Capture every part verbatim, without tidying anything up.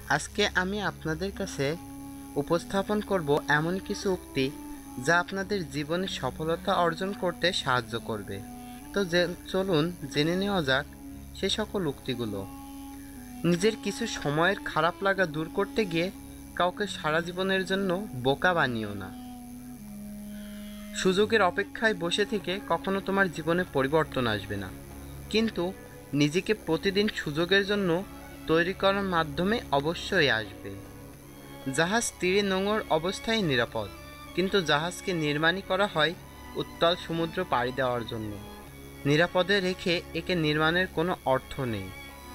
আজকে আমি আপনাদের কাছে উপস্থাপন করব এমন কিছু উক্তি যা আপনাদের জীবনে সফলতা অর্জন করতে সাহায্য করবে। তো যে চলুন জেনে নেওয়া যাক সে সকল উক্তিগুলো। নিজের কিছু সময়ের খারাপ লাগা দূর করতে গিয়ে কাউকে সারা জীবনের জন্য বোকা বানিও না। সুযোগের অপেক্ষায় বসে থেকে কখনো তোমার জীবনে পরিবর্তন আসবে না, কিন্তু নিজেকে প্রতিদিন সুযোগের জন্য তৈরি করার মাধ্যমে অবশ্যই আসবে। জাহাজ তীরে নোঙর অবস্থায় নিরাপদ, কিন্তু জাহাজকে নির্মাণই করা হয় উত্তাল সমুদ্র পাড়ি দেওয়ার জন্য। নিরাপদে রেখে একে নির্মাণের কোনো অর্থ নেই।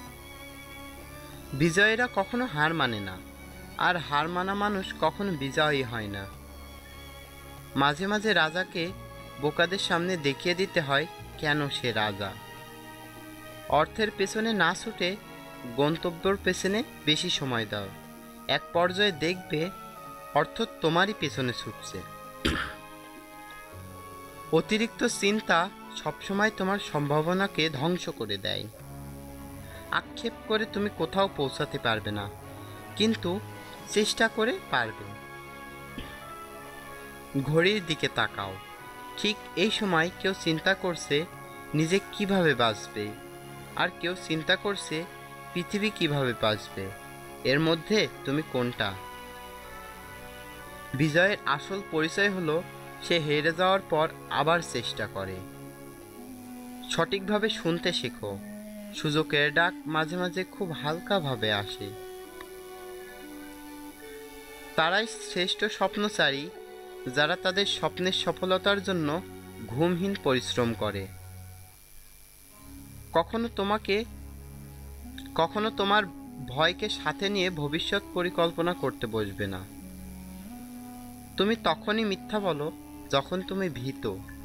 বিজয়ীরা কখনো হার মানে না, আর হার মানা মানুষ কখনো বিজয়ী হয় না। মাঝে মাঝে রাজাকে বোকাদের সামনে দেখিয়ে দিতে হয় কেন সে রাজা। অর্থের পেছনে না ছুটে গন্তব্যের পেছনে বেশি সময় দাও, এক পর্যায়ে দেখবে অর্থ তোমারই পেছনে ছুটছে। অতিরিক্ত চিন্তা সবসময় তোমার সম্ভাবনাকে ধ্বংস করে দেয়। আক্ষেপ করে তুমি কোথাও পৌঁছাতে পারবে না, কিন্তু চেষ্টা করে পারবে। ঘড়ির দিকে তাকাও, ঠিক এই সময় কেউ চিন্তা করছে নিজে কিভাবে বাঁচবে, আর কেউ চিন্তা করছে পৃথিবী কিভাবে বাঁচবে। এর মধ্যে তুমি কোনটা? বিজয়ের আসল পরিচয় হলো সে হেরে যাওয়ার পর আবার চেষ্টা করে। সঠিকভাবে শুনতে শেখো, সুযোগের ডাক মাঝে মাঝে খুব হালকাভাবে আসে। তারাই শ্রেষ্ঠ স্বপ্নচারী যারা তাদের স্বপ্নের সফলতার জন্য ঘুমহীন পরিশ্রম করে। কখনো তোমাকে কখনো তোমার ভয়কে সাথে নিয়ে ভবিষ্যৎ পরিকল্পনা করতে বসবে না। তুমি তখনই মিথ্যা বলো যখন তুমি ভীত,